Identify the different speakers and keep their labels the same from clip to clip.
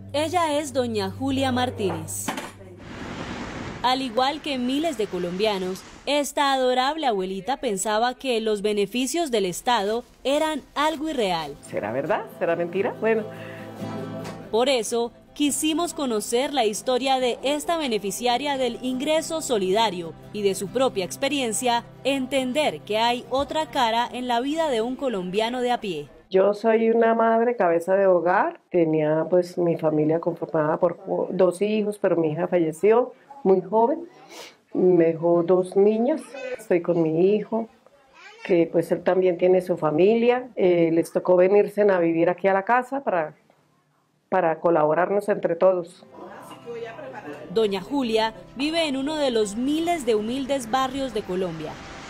Speaker 1: Ella es doña Julia Martínez. Al igual que miles de colombianos, esta adorable abuelita pensaba que los beneficios del Estado eran algo irreal.
Speaker 2: ¿Será verdad? ¿Será mentira? Bueno.
Speaker 1: Por eso, quisimos conocer la historia de esta beneficiaria del ingreso solidario y de su propia experiencia, entender que hay otra cara en la vida de un colombiano de a pie.
Speaker 2: Yo soy una madre cabeza de hogar, tenía pues mi familia conformada por 2 hijos, pero mi hija falleció muy joven, me dejó 2 niñas, estoy con mi hijo, que pues él también tiene su familia, les tocó venirse a vivir aquí a la casa para colaborarnos entre todos.
Speaker 1: Doña Julia vive en uno de los miles de humildes barrios de Colombia.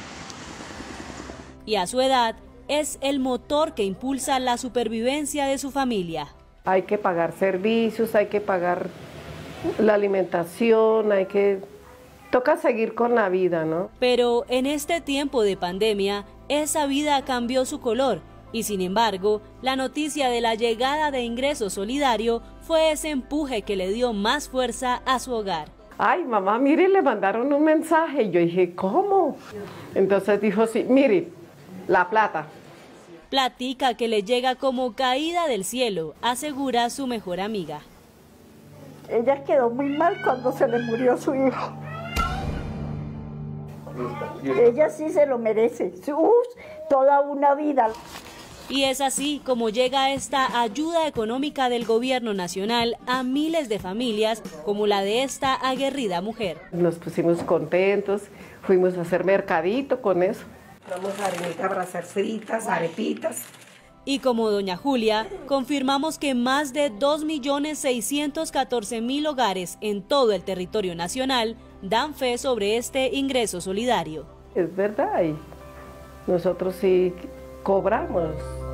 Speaker 1: Y a su edad, es el motor que impulsa la supervivencia de su familia.
Speaker 2: Hay que pagar servicios, hay que pagar la alimentación, toca seguir con la vida, ¿no?
Speaker 1: Pero en este tiempo de pandemia, esa vida cambió su color y sin embargo, la noticia de la llegada de ingreso solidario fue ese empuje que le dio más fuerza a su hogar.
Speaker 2: Ay, mamá, mire, le mandaron un mensaje. Y yo dije, ¿cómo? Entonces dijo, sí, mire, la plata.
Speaker 1: Platica que le llega como caída del cielo, asegura su mejor amiga.
Speaker 3: Ella quedó muy mal cuando se le murió su hijo. Ella sí se lo merece. Toda una vida.
Speaker 1: Y es así como llega esta ayuda económica del gobierno nacional a miles de familias como la de esta aguerrida mujer.
Speaker 2: Nos pusimos contentos, fuimos a hacer mercadito con eso. Vamos a arenita para hacer fritas, arepitas.
Speaker 1: Y como doña Julia, confirmamos que más de 2.614.000 hogares en todo el territorio nacional dan fe sobre este ingreso solidario.
Speaker 2: Es verdad, y nosotros sí cobramos.